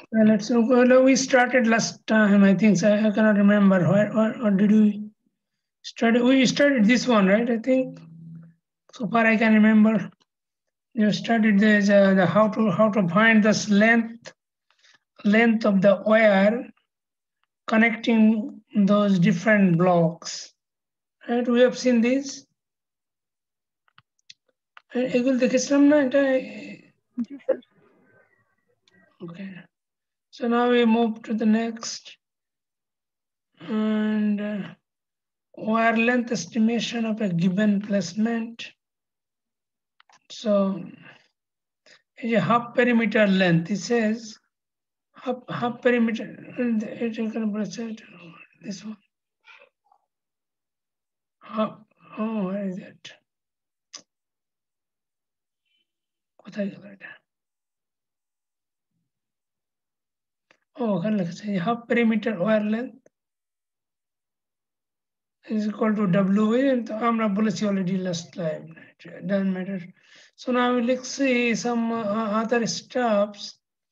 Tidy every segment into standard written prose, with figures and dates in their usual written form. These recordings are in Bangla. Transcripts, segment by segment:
Well, let's look. Well, we started last time, I think. So I cannot remember. Or did we start? We started this one, right? I think. So far, I can remember. You started the how to find this length of the wire connecting those different blocks. Right? We have seen this. এগুলো দেখেছিলাম না এটা? Okay. So now we move to the next. And wire length estimation of a given placement. So a half perimeter length. It says half perimeter. This one. Half. Oh, where is it? কোথায় গেল এটা? Oh, ওখানে লেখা half perimeter wire length is equal to WA, and আমরা বলেছি already last time. It doesn't matter. So now let's see some other steps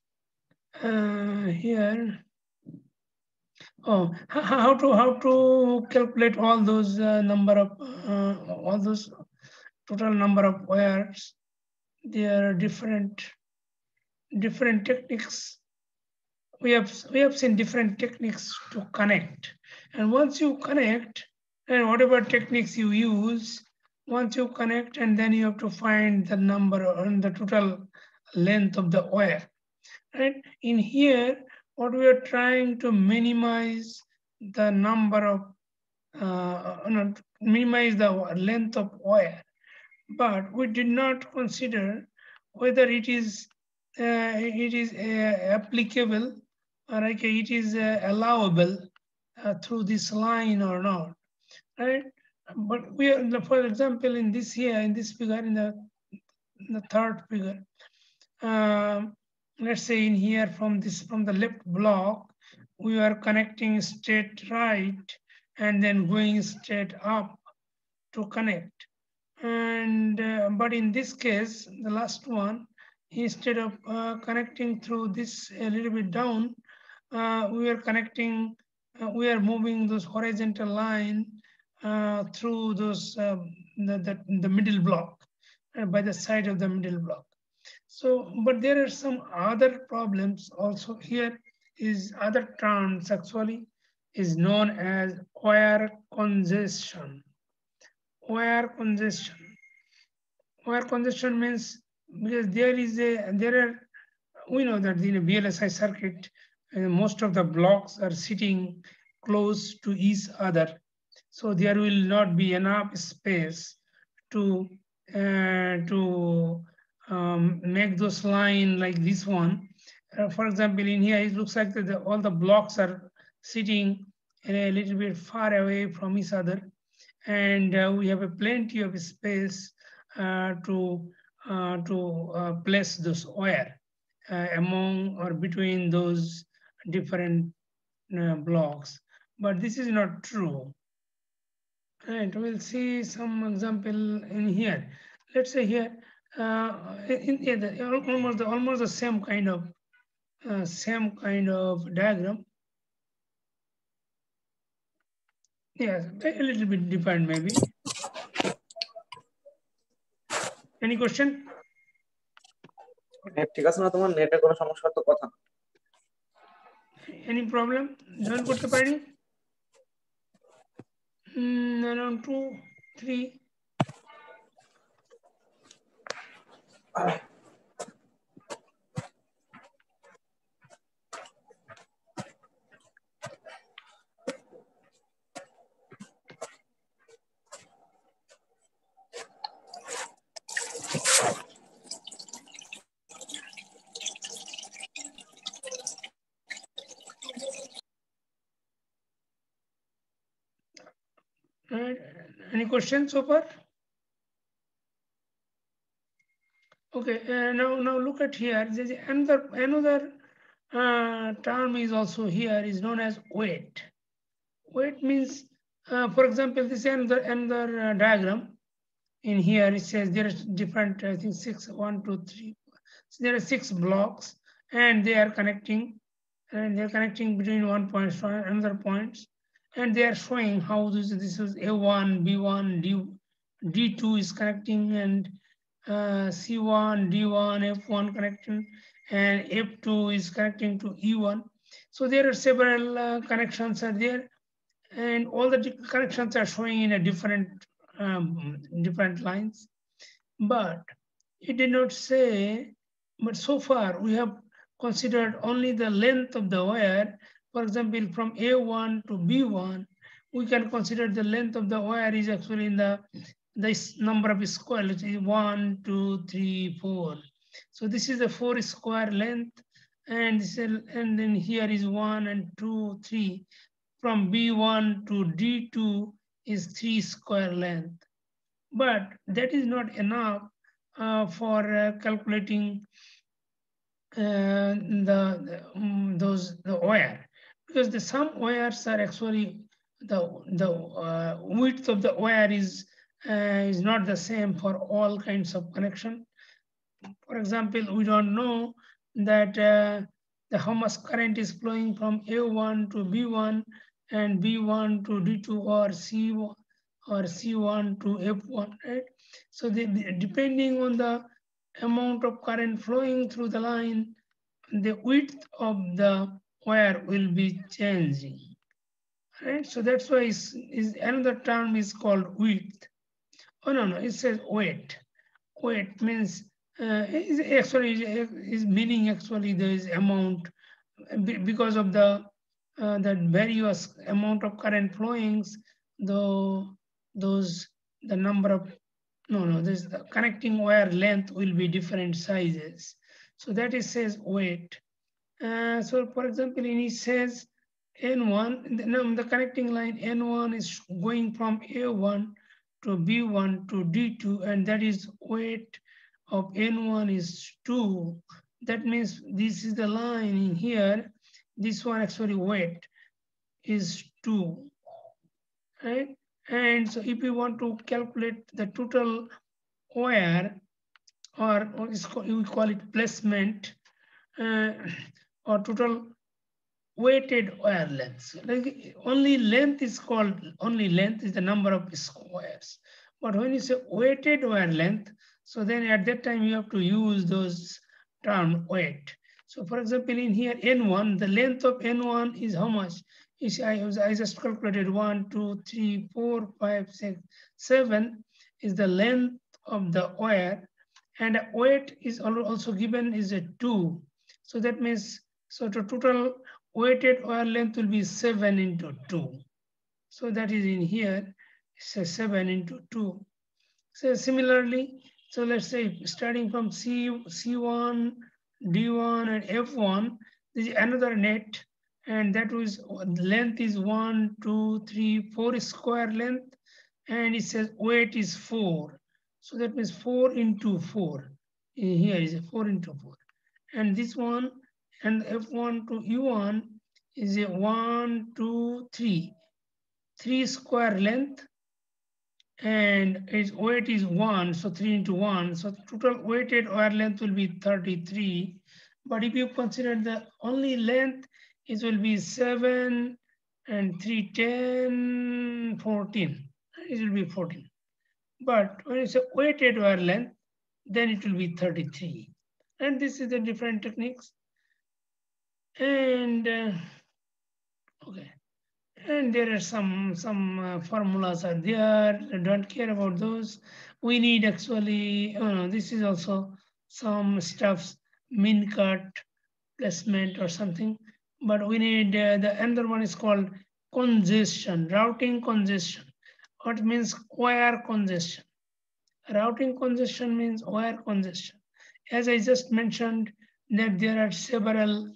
here. Oh, how to calculate all those number of all those total number of wires? There are different techniques. We have seen different techniques to connect, and once you connect, and whatever techniques you use, once you connect, and then you have to find the number and the total length of the wire. Right in here, what we are trying to minimize the number of minimize the length of wire, but we did not consider whether it is applicable, or like it is allowable through this line or not, right? But we are, for example, in this here, in this figure, in the third figure, let's say in here from the left block, we are connecting straight right and then going straight up to connect. And but in this case, the last one, instead of connecting through this a little bit down, we are connecting, we are moving those horizontal line through those the middle block, by the side of the middle block. So, but there are some other problems also here. Is other terms actually is known as wire congestion. Wire congestion. Wire congestion means, because there are, we know that in a VLSI circuit, most of the blocks are sitting close to each other, so there will not be enough space to make those line like this one. For example, in here it looks like that all the blocks are sitting a little bit far away from each other, and we have a plenty of space to place those wire among or between those different blocks. But this is not true. Right, we'll see some example in here. Let's say here, almost the same kind of diagram. Yes, a little bit different maybe. Any question? ঠিক আছে না, তোমার নেটে কোনো সমস্যা তো কথা? Any problem? জয়েন করতে পারি? Around 2, 3. Any questions so far? Okay, now look at here. There's another term is also here, is known as weight. Weight means, for example, this is another diagram. In here it says there is different, I think 6, 1, 2, 3. So there are 6 blocks, and they are connecting and they're connecting between one point to another points, and they are showing how this is A1, B1, D2 is connecting, and C1, D1, F1 connecting, and F2 is connecting to E1. So there are several connections are there, and all the connections are showing in a different lines. But it did not say, but so far we have considered only the length of the wire. For example, from A1 to B1, we can consider the length of the wire is actually in this number of square, which is 1, 2, 3, 4. So this is the 4 square length, and and then here is 1 and 2, 3. From B1 to D2 is 3 square length. But that is not enough for calculating the wire, because some wires are actually the width of the wire is not the same for all kinds of connection. For example, we don't know that how much current is flowing from A1 to B1 and B1 to D2 or C1 or C1 to F1, right? So depending on the amount of current flowing through the line, the width of the wire will be changing, right? So that's why is another term is called width. Oh no, it says weight. Weight means is actually is meaning actually there is amount because of the various amount of current flowings, though those the number of this the connecting wire length will be different sizes. So that is says weight. So for example, in it says N1, the connecting line N1 is going from A1 to B1 to D2, and that is weight of N1 is 2. That means this is the line in here. This one actually weight is 2, right? And so if you want to calculate the total wire, or we call it placement, or total weighted wire length. Like only length is called, only length is the number of squares. But when you say weighted wire length, so then at that time you have to use those term weight. So for example, in here N1, the length of N1 is how much? I just calculated 1, 2, 3, 4, 5, 6, 7 is the length of the wire, and weight is also given is a 2. So that means, so the total weighted wire length will be 7 into 2. So that is in here, so 7 into 2. So similarly, so let's say starting from C1, D1, and F1, this is another net, and that was length is 1, 2, 3, 4 square length, and it says weight is 4. So that means 4 into 4. Here is 4 into 4. And this one, and F1 to U1 is a 1, 2, 3. 3 square length, and its weight is 1, so 3 into 1. So total weighted wire length will be 33. But if you consider the only length, it will be 7 and 3, 10, 14. It will be 14. But when it's a weighted wire length, then it will be 33. And this is the different techniques. And okay. And there are some formulas are there. I don't care about those. We need actually, this is also some stuffs, min cut placement or something. But we need the another one is called congestion, routing congestion. What means wire congestion? Routing congestion means wire congestion. As I just mentioned, that there are several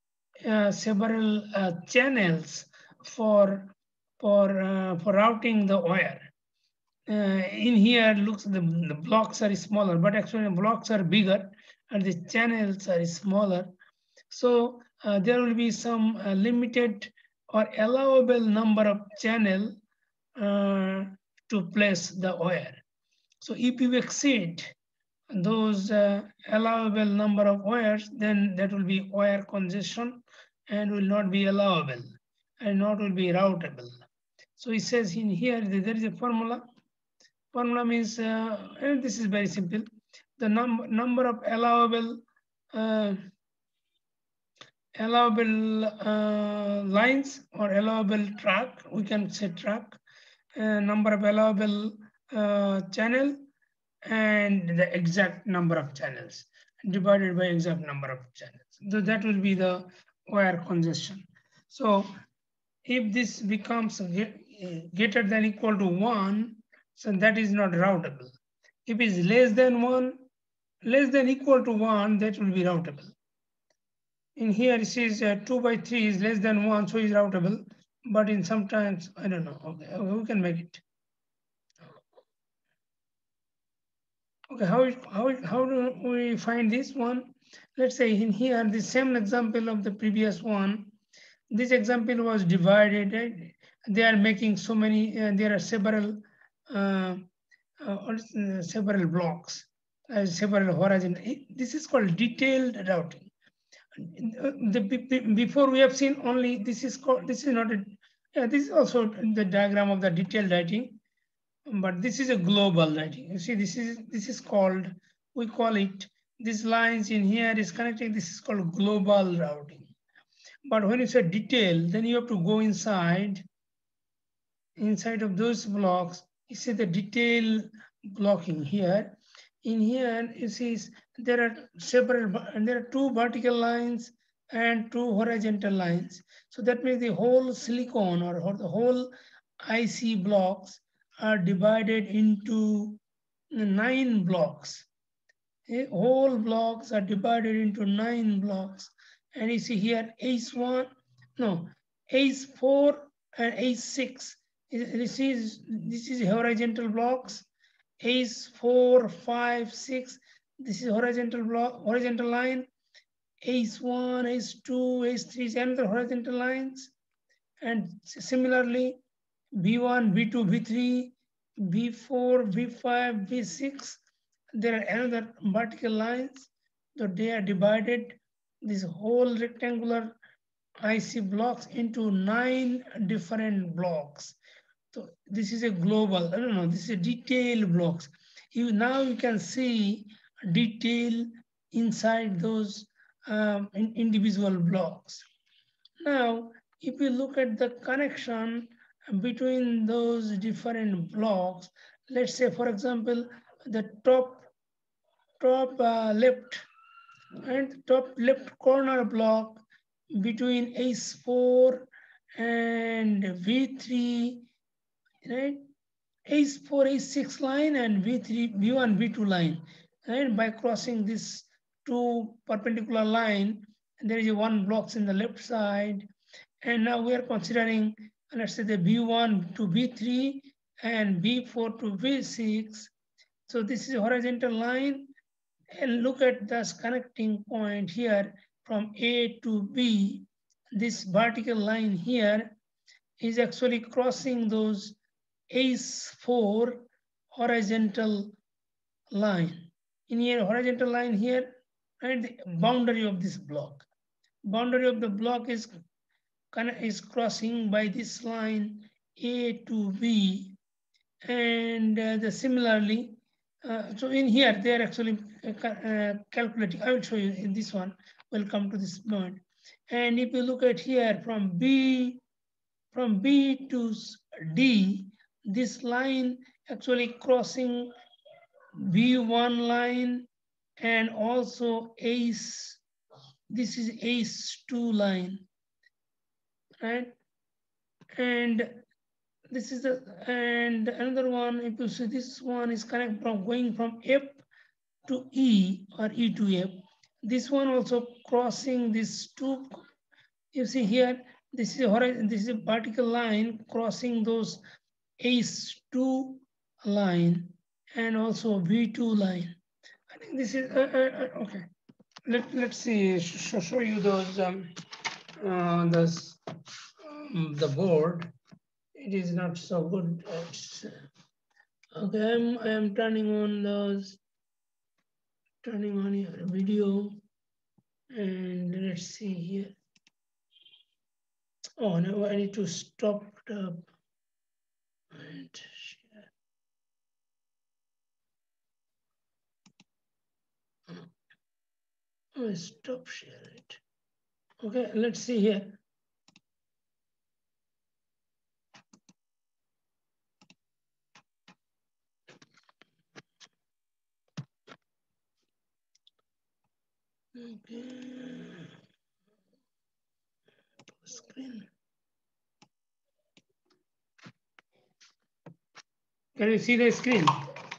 channels for routing the wire. In here, looks the blocks are smaller, but actually the blocks are bigger and the channels are smaller. So there will be some limited or allowable number of channel to place the wire. So if you exceed those allowable number of wires, then that will be wire congestion. and will not be allowable and not will be routable. So it says in here that there is a formula. Formula means, and this is very simple. The number of allowable lines or allowable track, we can say track, number of allowable channel, and the exact number of channels divided by exact number of channels. So that will be the wire congestion. So if this becomes greater than equal to 1, so that is not routable. If it is less than 1, less than equal to 1, that will be routable. In here it says 2 by 3 is less than 1, so it's routable. But in sometimes, I don't know, okay, we can make it. Okay, how do we find this one? Let's say in here, the same example of the previous one. This example was divided. Right? They are making so many, there are several several blocks, several horizon. This is called detailed routing. Before we have seen only, this is called, this is not a, yeah, this is also the diagram of the detailed routing, but this is a global routing. You see, this is called, we call it, these lines in here is connecting, this is called global routing. But when you say detail, then you have to go inside of those blocks. You see the detail blocking here. In here, you see there are several, and there are 2 vertical lines and 2 horizontal lines. So that means the whole silicon or the whole IC blocks are divided into 9 blocks. Whole blocks are divided into 9 blocks. And you see here ACE1, no, ACE4 and ACE6. This is horizontal blocks. ACE4, 5, 6. This is horizontal block, horizontal line. ACE1, ACE2, ACE3 is another horizontal lines. And similarly, B1, B2, B3, B4, B5, B6. There are another vertical lines. So they are divided, this whole rectangular IC blocks into 9 different blocks. So this is a global, I don't know, this is a detailed blocks. Now you can see detail inside those individual blocks. Now, if you look at the connection between those different blocks, let's say, for example, the top left and top left corner block between ACE4 and V3, right? ACE4, ACE6 line and V3, V1, V2 line. And by crossing this 2 perpendicular line, there is 1 blocks in the left side. And now we are considering, let's say the V1 to V3 and V4 to V6. So this is a horizontal line. And look at this connecting point here from A to B. This vertical line here is actually crossing those ACE4 horizontal line. In here, horizontal line here, and the boundary of this block. Boundary of the block is crossing by this line A to B, and similarly, so in here they are actually calculating. I will show you in this one. We'll come to this point. And if you look at here from B to D, this line actually crossing B1 line and also ACE. This is ACE2 line, right? And this is and another one, if you see this one is connect from going from F to E or E to F. This one also crossing this 2. You see here, this is a vertical line crossing those ACE2 line and also V2 line. I think this is okay. Let's see. Show you those the board. It is not so good. Okay, I am turning on your video, and let's see here. Oh, now I need to stop the and share. Oh, stop share it. Okay, let's see here. Okay. Screen. Can you see the screen?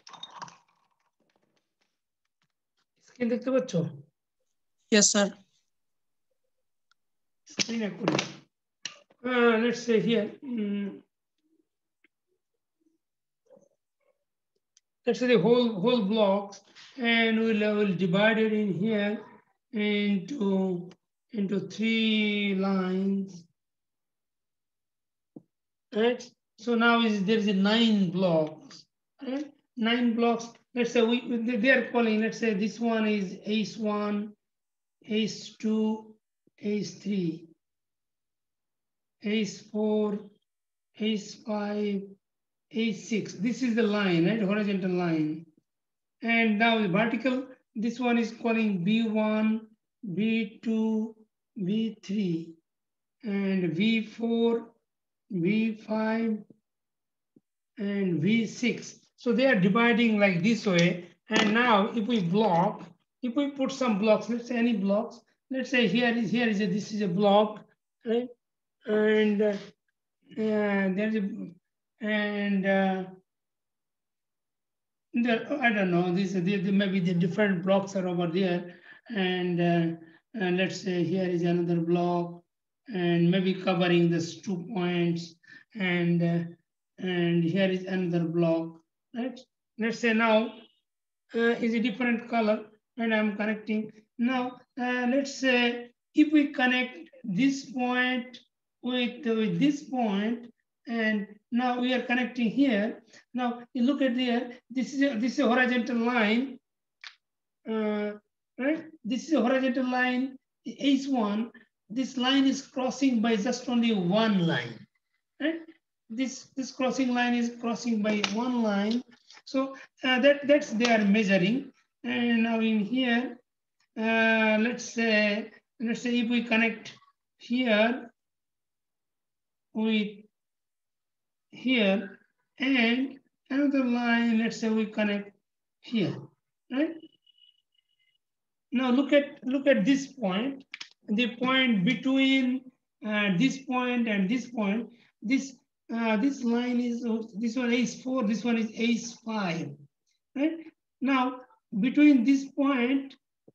Screen দেখতে পাচ্ছ? Yes, sir. Screen করি। Let's say here. Let's say the whole blocks, and we'll divide it in here into 3 lines. Right? So now there's a 9 blocks. Right? 9 blocks. Let's say they are calling. Let's say this one is ACE1, ACE2, ACE3, ACE4, ACE5, ACE6. This is the line, right? Horizontal line. And now the vertical. This one is calling B1, B2, B3, and V4, V5, and V6. So they are dividing like this way. And now if we put some blocks, let's say any blocks, let's say this is a block, right? And there's a, and I don't know, maybe the different blocks are over there. And let's say here is another block, and maybe covering these 2 points. And here is another block, right? Let's say now is a different color, and I'm connecting. Now, let's say if we connect this point with this point, and now we are connecting here. Now you look at there, this is a horizontal line, right? This is a horizontal line, H1. This line is crossing by just only one line, right? This crossing line is crossing by one line. So that's they are measuring. And now in here, let's say if we connect here with here, and another line, let's say we connect here, right? Now look at this point, the point between this point and this point. This line is, this one is 4, this one is ACE5, right? Now between this point,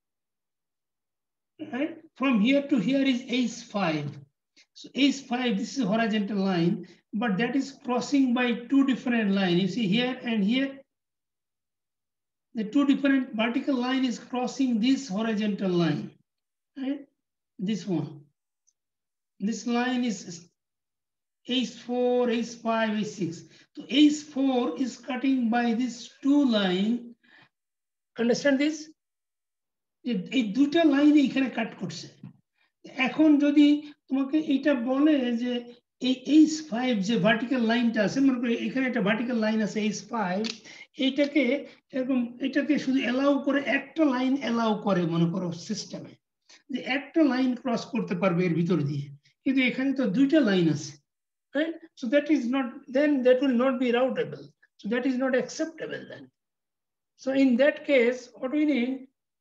right, from here to here is ACE5. So ACE5, this is a horizontal line, but that is crossing by 2 different lines. You see here and here, the 2 different vertical line is crossing this horizontal line, right? This one. This line is ACE4, ACE5, ACE6. So ACE4 is cutting by this 2 line. Understand this? এই দুটা লাইন এখানে কাট করছে। এখন যদি তোমাকে এটা বলে যে এই H5 যে ভার্টিক্যাল লাইনটা আছে, মনে করি এখানে একটা ভার্টিক্যাল লাইন আছে H5, এটাকে শুধু এলাও করে, একটা লাইন এলাও করে মনে করো সিস্টেমে, যে একটা লাইন ক্রস করতে পারবে এর ভিতর দিয়ে, কিন্তু এখানে তো দুইটা লাইন আছে, right? So that is not, then that will not be routable. So that is not acceptable then. So in that case, what we need,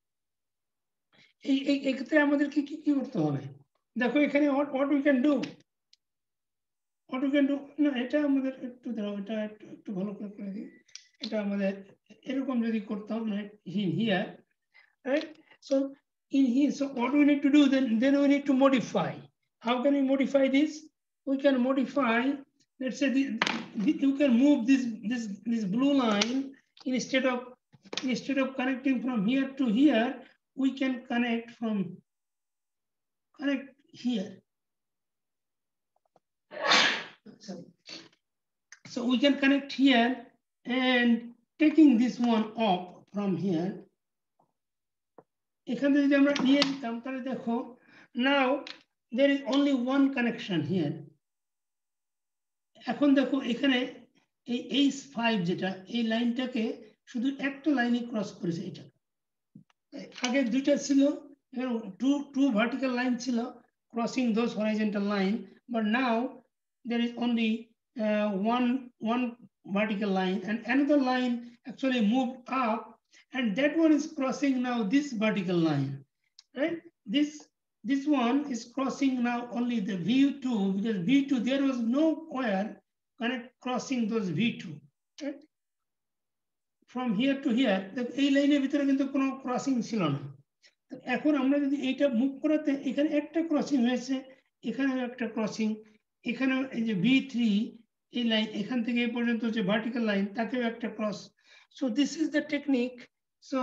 এই ক্ষেত্রে আমাদেরকে কি করতে হবে? দেখো এখানে what we can do, না এটা আমাদের একটু দাঁড়াও, এটা একটু ভালো করে দিই। এটা আমাদের এরকম যদি করতাম, here, right? So in here, so what we need to do, then we need to modify. How can we modify this? We can modify, let's say you can move this blue line, instead of connecting from here to here, we can connect here. Sorry. So we can connect here, and taking this one off from here. এখানে যদি আমরা নিয়ে নিতাম তাহলে দেখো, now there is only one connection here. এখন দেখো এখানে এই H5 যেটা এই লাইনটাকে শুধু একটা লাইনে ক্রস করেছে এটা আগে দুইটা ছিল two vertical line ছিল crossing those horizontal line but now there is only one vertical line and another line actually moved up and that one is crossing now this vertical line, right? This one is crossing now only the V2 because V2 there was no wire crossing those V2, right? From here to here এই লাইনের ভিতরে কিন্তু কোনো ক্রসিং ছিল না এখন আমরা যদি এইটা মুভ করাতে এখানে একটা ক্রসিং হয়েছে এখানে একটা ক্রসিং এখানে এই যে V3 এই লাইন এখান থেকে এই পর্যন্ত যে ভার্টিক্যাল লাইন তাকেও একটা cross so this is the technique so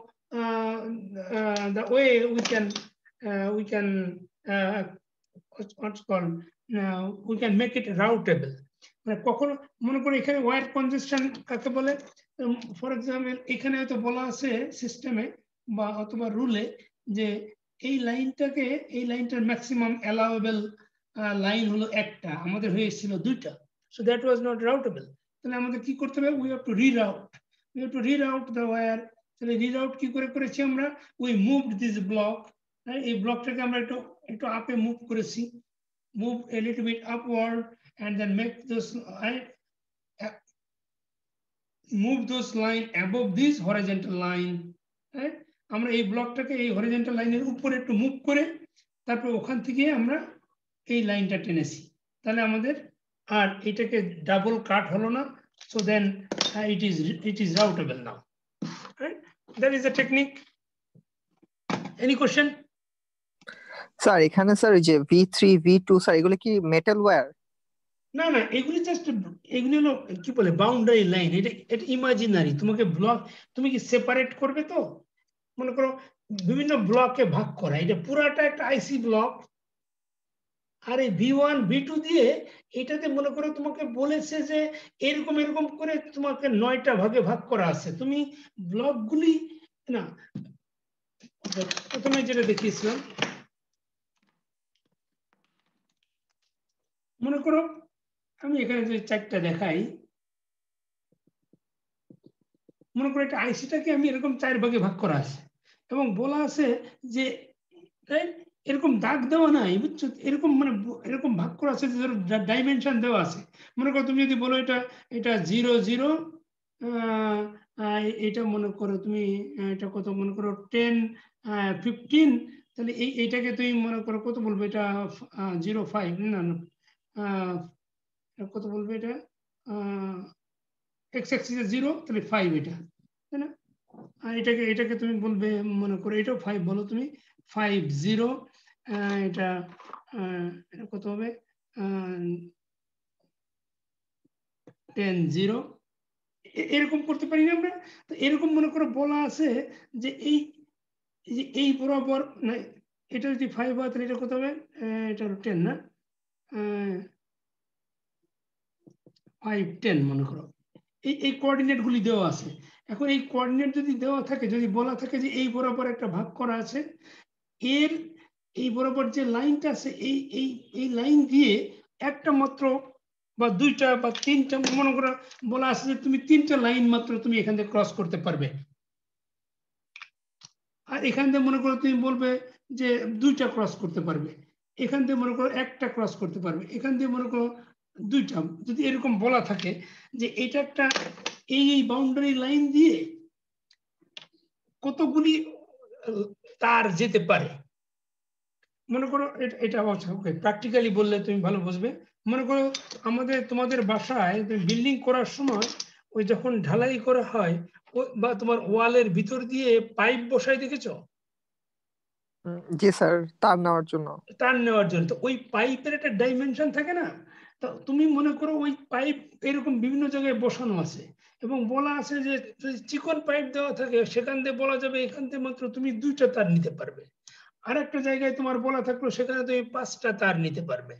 the way we can what's called we can make it routable মানে কখনো মনে করো এখানে ওয়্যার কনজেশন কাকে বলে ফর এক্সাম্পল এখানে হয়তো বলা আছে সিস্টেমে বা অথবা রুলে যে এই লাইনটাকে এই লাইনটার ম্যাক্সিমাম অ্যালাউয়েবল লাইন হলো একটা আমাদের হয়েছিল দুইটা so that was not routable তাহলে আমাদের কি করতে হবে we have to reroute the wire তাহলে রিরাউট কি করে করেছি আমরা উই মুভড দিস ব্লক এই ব্লকটাকে আমরা একটু আপে মুভ করেছি move a little bit upward and then make this move those line above this horizontal line, right? আমরা এই ব্লকটাকে এই হরিজন্টাল লাইনের উপরে একটু মুভ করে তারপর ওখান থেকে আমরা এই লাইনটা টেনেছি তাহলে আমাদের আর এটাকে ডাবল কাট হলো না so then it is routable now, right? That is the technique. Any question? Sir এখানে স্যার ওই যে V3 V2 স্যার এগুলো কি মেটাল ওয়্যার না না এগুলি জাস্ট এগুলি হলো কি বলে বাউন্ডারি লাইন এটা ইমাজিনারি তোমাকে ব্লক তুমি কি সেপারেট করবে তো মনে করো বিভিন্ন ব্লকে ভাগ করা এটা পুরাটা একটা আইসি ব্লক আর এই V1 V2 দিয়ে এটাতে মনে করো তোমাকে বলেছে যে এরকম এরকম করে তোমাকে 9টা ভাগে ভাগ করা আছে তুমি ব্লকগুলি না প্রথমে যেটা দেখিয়েছিলাম মনে করো আমি এখানে যে চারটা দেখাই মনে করো একটা আইসিটাকে আমি এরকম 4 ভাগে ভাগ করা আছে এবং বলা আছে যে এরকম দাগ দেওয়া নাই বুঝছো এরকম মানে এরকম ভাগ করা আছে যে ডাইমেনশন দেওয়া আছে মনে করো তুমি যদি বলো এটা 0 0 এটা মনে করো তুমি এটা কত মনে করো 10 15 তাহলে এইটাকে তুমি মনে করো কত বলবো এটা 05 না না কত বলবে এটা x axis এ 0 তাহলে 5 এটা তাই না আর এটাকে তুমি বলবে মনে করো এটাও 5 বলো তুমি 5 0 এটা কত হবে 10 0 এরকম করতে পারি না আমরা তো এরকম মনে করো বলা আছে যে এই বরাবর না এটা যদি 5 হয় তাহলে এটা কত হবে এটা 10 না 5 10 মনে করো এই কোঅর্ডিনেট গুলি দেওয়া আছে এখন এই কোঅর্ডিনেট যদি দেওয়া থাকে যদি বলা থাকে যে এই বরাবর একটা ভাগ করা আছে এর এই বরাবর যে লাইনটা আছে এই লাইন দিয়ে একটা মাত্র বা দুইটা বা তিনটা মনে করো বলা আছে যে তুমি 3টা লাইন মাত্র তুমি এখান থেকে ক্রস করতে পারবে আর এখান থেকে মনে করো তুমি বলবে যে 2টা ক্রস করতে পারবে এখান থেকে মনে করো একটা ক্রস করতে পারবে এখান থেকে মনে করো 2টা যদি এরকম বলা থাকে যে এটা একটা এই বাউন্ডারি লাইন দিয়ে কতগুলি তার যেতে পারে মনে করো এটা ওকে প্র্যাকটিক্যালি বললে তুমি ভালো বুঝবে মনে করো তোমাদের বাসায় বিল্ডিং করার সময় ওই যখন ঢালাই করা হয় বা তোমার ওয়ালের ভিতর দিয়ে পাইপ বসাই দেখেছো জি স্যার তার নেওয়ার জন্য তো ওই পাইপের একটা ডাইমেনশন থাকে না তো তুমি মনে করো ওই পাইপ এরকম বিভিন্ন জায়গায় বসানো আছে এবং বলা আছে যে যদি চিকন পাইপ দেওয়া থাকে সেখান থেকে বলা যাবে এখান থেকে মাত্র তুমি 2টা তার নিতে পারবে আর একটা জায়গায় তোমার বলা থাকলো সেখানে তুমি 5টা তার নিতে পারবে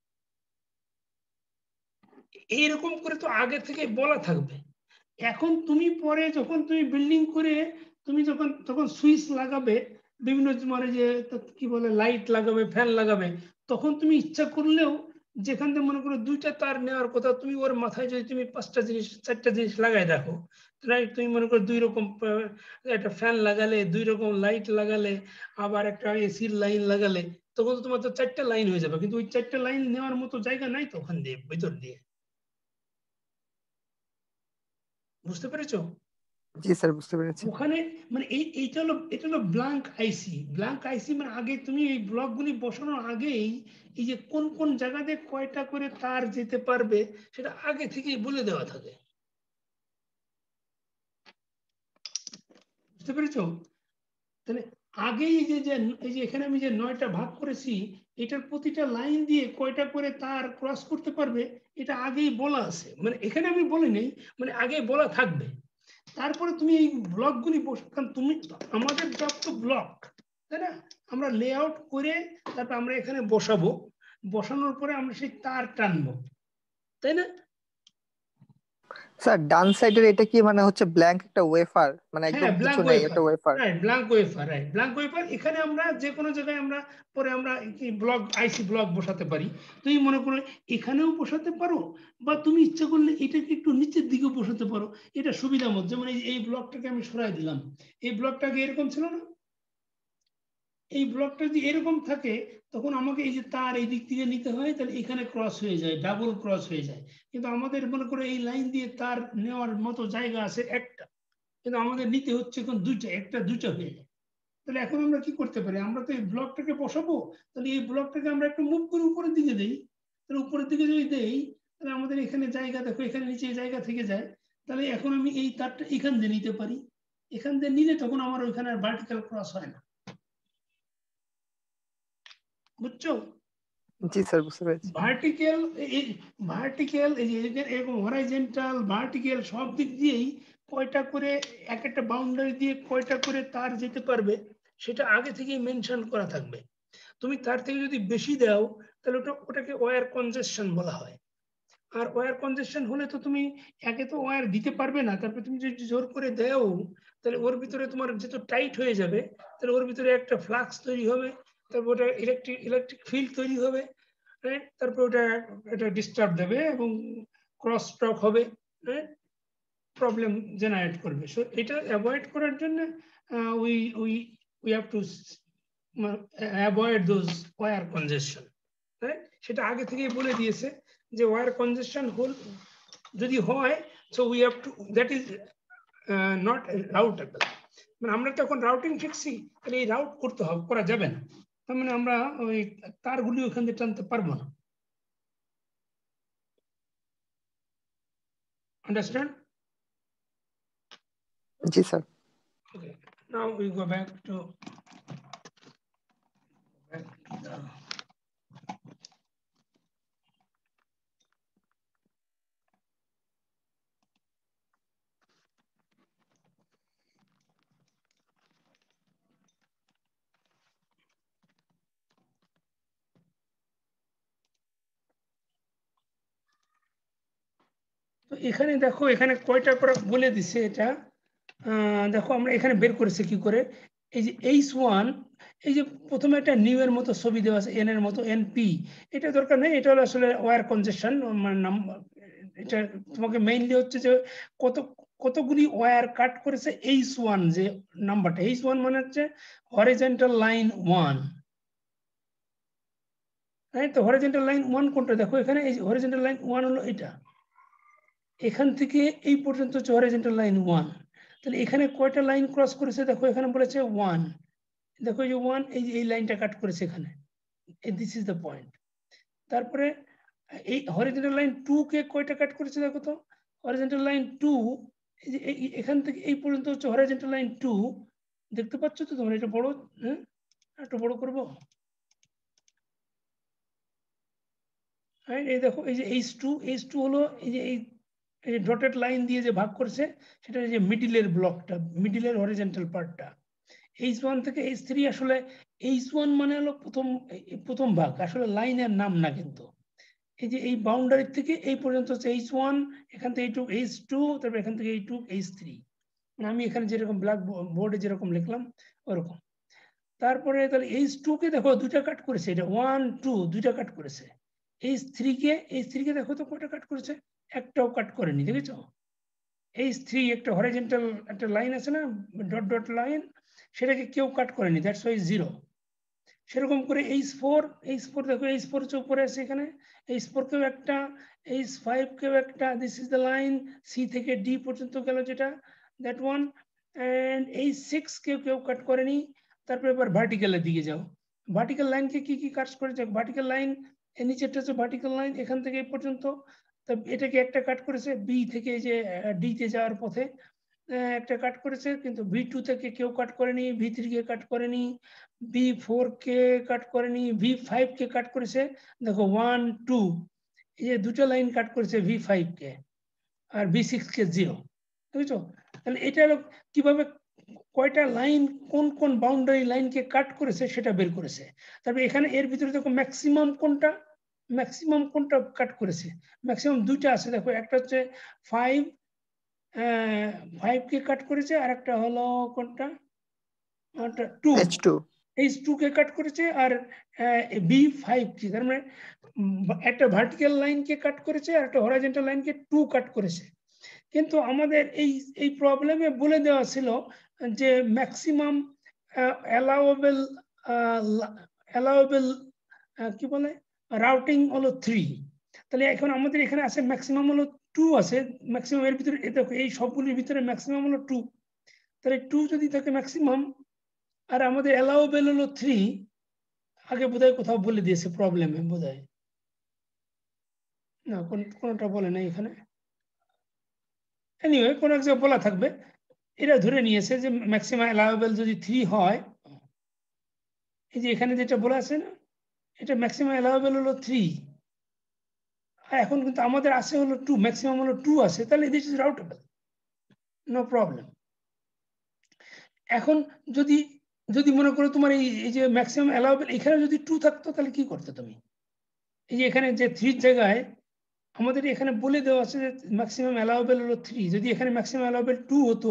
এইরকম করে তো আগে থেকে বলা থাকবে এখন তুমি পরে যখন তুমি বিল্ডিং করে তুমি যখন সুইচ লাগাবে বিভিন্ন মানে যে কি বলে লাইট লাগাবে, ফ্যান লাগাবে, তখন তুমি ইচ্ছা করলেও যেখান থেকে মনে করো 2টা তার নেওয়ার কথা, তুমি ওর মাথায় যদি তুমি 5টা জিনিস 4টা জিনিস লাগাই রাখো, রাইট, তুমি মনে করো 2 রকম একটা ফ্যান লাগালে, 2 রকম লাইট লাগালে, আবার একটা এসির লাইন লাগালে, তখন তো তোমার তো 4টা লাইন হয়ে যাবে, কিন্তু ওই 4টা লাইন নেওয়ার মতো জায়গা নাই তো ওখান দিয়ে ভিতর দিয়ে। বুঝতে পেরেছো? জি স্যার, বুঝতে পেরেছি। ওখানে মানে এটা হলো ব্ল্যাঙ্ক আইসি। ব্ল্যাঙ্ক আইসি মানে আগে তুমি এই ব্লকগুলি বসানোর আগেই এই যে কোন কোন জায়গাতে কয়টা করে তার যেতে পারবে সেটা আগে থেকেই বলে দেওয়া থাকে। বুঝতে পেরেছো? তাহলে আগেই এই যে এখানে আমি যে 9টা ভাগ করেছি, এটার প্রতিটা লাইন দিয়ে কয়টা করে তার ক্রস করতে পারবে এটা আগেই বলা আছে, মানে এখানে আমি বলি নেই, মানে আগে বলা থাকবে। তারপরে তুমি এই ব্লকগুলি কারণ তুমি আমাদের যত ব্লক, তাই না, আমরা লেআউট করে তারপর আমরা এখানে বসাবো, বসানোর পরে আমরা সেই তার টানবো, তাই না? স্যার ডান সাইডের এটা কি মানে হচ্ছে ব্ল্যাঙ্ক একটা ওয়েফার, মানে একদম হ্যাঁ, কিছু ব্ল্যাঙ্ক নেই, ওয়েফার, একটা wafer? Right, blank wafer, right, blank wafer. এখানে আমরা যে কোনো জায়গায় আমরা পরে আমরা কি ব্লক আইসি ব্লক বসাতে পারি। তুমি মনে করো এখানেও বসাতে পারো, বা তুমি ইচ্ছা করলে এটাকে একটু নিচের দিকেও বসাতে পারো, এটা সুবিধা মতো। যেমন এই ব্লকটাকে আমি সরাই দিলাম, এই ব্লকটাকে এরকম ছিল না, এই ব্লকটা যদি এরকম থাকে তখন আমাকে এই যে তার এই দিক থেকে নিতে হয়, তাহলে এখানে ক্রস হয়ে যায়, ডাবল ক্রস হয়ে যায়। কিন্তু আমাদের মনে করো এই লাইন দিয়ে তার নেওয়ার মতো জায়গা আছে একটা, কিন্তু আমাদের নিতে হচ্ছে এখন 2টা, একটা 2টা হয়ে যায়। তাহলে এখন আমরা কি করতে পারি, আমরা তো এই ব্লকটাকে বসাবো, তাহলে এই ব্লকটাকে আমরা একটু মুভ করে উপরের দিকে দেই। তাহলে উপরের দিকে যদি দেই তাহলে আমাদের এখানে জায়গা, দেখো এখানে নিচে জায়গা থেকে যায়। তাহলে এখন আমি এই তারটা এখান দিয়ে নিতে পারি, এখান দিয়ে নিলে তখন আমার ওইখানে আর ভার্টিক্যাল ক্রস হয় না। বুঝছো? জি স্যার, বুঝতে পেরেছি। ভার্টিক্যাল ভার্টিক্যাল এই যে এরকম হরাইজন্টাল ভার্টিক্যাল সব দিক দিয়েই কয়টা করে এক একটা বাউন্ডারি দিয়ে কয়টা করে তার যেতে পারবে সেটা আগে থেকেই মেনশন করা থাকবে। তুমি তার থেকে যদি বেশি দাও তাহলে ওটাকে ওয়্যার কনজেশন বলা হয়। আর ওয়্যার কনজেশন হলে তো তুমি একে তো ওয়্যার দিতে পারবে না, তারপরে তুমি যদি জোর করে দাও তাহলে ওর ভিতরে তোমার যেহেতু টাইট হয়ে যাবে, তাহলে ওর ভিতরে একটা ফ্লাক্স তৈরি হবে, তারপর ওটা ইলেকট্রিক ফিল্ড তৈরি হবে, রাইট, তারপর এটা ডিস্টার্ব দেবে এবং ক্রস টক হবে, রাইট, প্রবলেম জেনারেট করবে। সো এটা অ্যাভয়েড করার জন্য we we we have to avoid those wire congestion, right. সেটা আগে থেকেই বলে দিয়েছে যে ওয়্যার কনজেশন যদি হয়, so we have to, that is not routable. মানে আমরা তো এখন রাউটিং শিখছি, তাহলে এই রাউট করতে হবে, করা যাবে না, তার মানে আমরা ওই তারগুলি ওখান দিয়ে টানতে পারবো না। Understand? জি sir. Okay. Now we go back to the তো এখানে দেখো এখানে কয়টা করে বলে দিছে এটা, দেখো আমরা এখানে বের করেছি কি করে। এই যে H1, এই যে প্রথমে একটা নিউ এর মতো ছবি দেওয়া আছে, এন এর মতো, এনপি, এটা দরকার নেই, এটা হলো আসলে ওয়্যার কনজেশন। মানে এটা তোমাকে মেইনলি হচ্ছে যে কতগুলি ওয়্যার কাট করেছে H1, যে নাম্বারটা H1 মানে হচ্ছে হরিজন্টাল লাইন 1, রাইট। তো হরিজন্টাল লাইন 1 কোনটা, দেখো এখানে এই হরিজন্টাল লাইন 1 হলো এটা, এখান থেকে এই পর্যন্ত হচ্ছে হরিজন্টাল লাইন 1। তাহলে এখানে কয়টা লাইন ক্রস করেছে, দেখো এখানে বলেছে 1, দেখো এই যে 1, এই লাইনটা কাট করেছে এখানে, দিস ইজ দ্য পয়েন্ট। তারপরে এই হরিজন্টাল লাইন 2 কে কয়টা কাট করেছে, দেখো তো হরিজন্টাল লাইন 2, এই যে এখান থেকে এই পর্যন্ত হচ্ছে হরিজন্টাল লাইন 2, দেখতে পাচ্ছ তো তোমরা? এটা বড়, হ্যাঁ একটু বড় করবো, এই দেখো এই যে H2 হলো এই যে এই ডটেড লাইন দিয়ে যে ভাগ করছে সেটা যে মিডিলের ব্লকটা, মিডিলের হরিজন্টাল পার্টটা। H1 থেকে H3 আসলে H1 মানে হলো প্রথম ভাগ, আসলে লাইনের নাম না, কিন্তু এই যে এই বাউন্ডারি থেকে এই পর্যন্ত হচ্ছে H1, এখান থেকে এইটুক H2, তারপর এখান থেকে এইটুক H3। আমি এখানে যেরকম ব্ল্যাক বোর্ডে যেরকম লিখলাম ওরকম। তারপরে তাহলে H2 কে দেখো দুইটা কাট করেছে, এটা 1 2 দুইটা কাট করেছে। H3 কে দেখো তো কয়টা কাট করেছে, একটাও কাট করেনি, দেখেছো? H3 একটা হরিজন্টাল একটা লাইন আছে না, ডট ডট লাইন, সেটাকে কেউ কাট করেনি, দ্যাটস ওয়াই 0। সেরকম করে H4 দেখো, H4 হচ্ছে উপরে আছে, এখানে H4 কেও একটা, H5 কেও একটা, this is the line C থেকে ডি পর্যন্ত গেল যেটা, দ্যাট ওয়ান। এন্ড H6 কেউ কাট করেনি। তারপরে এবার ভার্টিক্যালের দিকে যাও, ভার্টিক্যাল লাইনকে কি কাজ করেছে, ভার্টিক্যাল লাইন এর নিচেরটা হচ্ছে ভার্টিক্যাল লাইন, এখান থেকে এই পর্যন্ত, এটাকে একটা কাট করেছে, বি থেকে যে ডি তে যাওয়ার পথে একটা কাট করেছে, কিন্তু V2 থেকে কেউ কাট করেনি, V3 কে কাট করেনি, V4 কে কাট করেনি, V5 কে কাট করেছে, দেখো 1 2, এই যে দুটো লাইন কাট করেছে V5 কে, আর V6 কে 0, বুঝছো? তাহলে এটা হলো কিভাবে কয়টা লাইন কোন কোন বাউন্ডারি লাইনকে কাট করেছে সেটা বের করেছে। তারপরে এখানে এর ভিতরে দেখো ম্যাক্সিমাম কোনটা কাট করেছে, ম্যাক্সিমাম দুইটা আছে, দেখো একটা হচ্ছে 5 কে কাট করেছে, আর একটা হলো কোনটা, 2 H2 H2 কে কাট করেছে, আর B5 কে, তার মানে একটা ভার্টিক্যাল লাইনকে কাট করেছে আর একটা হরাইজন্টাল লাইনকে 2 কাট করেছে। কিন্তু আমাদের এই প্রবলেমে বলে দেওয়া ছিল যে ম্যাক্সিমাম অ্যালাউয়েবল কি বলে রাউটিং হলো 3। তাহলে এখন আমাদের এখানে আছে ম্যাক্সিমাম হলো 2 আছে, ম্যাক্সিমাম এর ভিতরে দেখো এই সবগুলির ভিতরে ম্যাক্সিমাম হলো 2, তাহলে 2 যদি থাকে ম্যাক্সিমাম, আর আমাদের অ্যালাউয়েবল হলো 3, আগে বোধহয় কোথাও বলে দিয়েছে প্রবলেমে, বোধহয় না কোনটা বলে না এখানে, এনিওয়ে কোন এক জায়গায় বলা থাকবে। এটা ধরে নিয়েছে যে ম্যাক্সিমাম অ্যালাউয়েবল যদি 3 হয়, এই যে এখানে যেটা বলা আছে না, এটা ম্যাক্সিমাম অ্যালাউয়েবল হলো 3, আর এখন কিন্তু আমাদের আছে হলো 2, ম্যাক্সিমাম হলো 2 আছে, তাহলে this is routable, no problem. এখন যদি মনে করো তোমার এই যে ম্যাক্সিমাম অ্যালাউয়েবল এখানে যদি 2 থাকতো, তাহলে কি করতে তুমি, এই যে এখানে যে 3 জায়গায় আমাদের এখানে বলে দেওয়া আছে যে ম্যাক্সিমাম অ্যালাউয়েবল হলো 3, যদি এখানে ম্যাক্সিমাম অ্যালাউয়েবল 2 হতো,